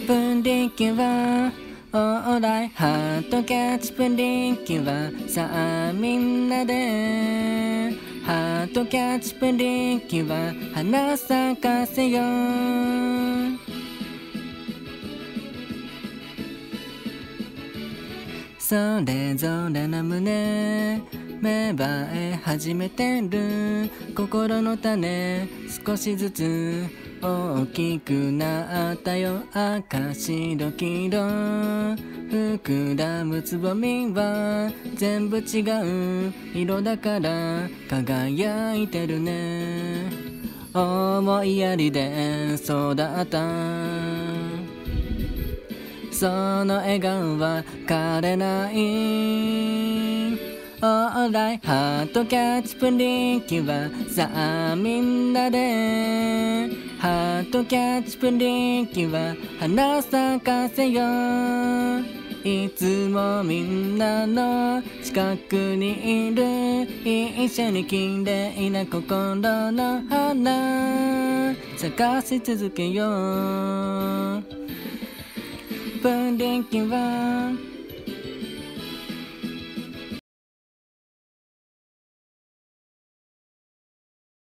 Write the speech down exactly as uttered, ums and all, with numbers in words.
プリキュアオーライハートキャッチプリキュアさあみんなでハートキャッチプリキュア花咲かせようそれぞれの胸芽生え始めてる心の種少しずつ大きくなったよ赤白黄色膨らむつぼみは全部違う色だから輝いてるね思いやりで育ったその笑顔は枯れないオーライハートキャッチプリキュアさあみんなでハートキャッチプリキュア花咲かせよういつもみんなの近くにいる一緒に綺麗な心の花咲かし続けようプリキュア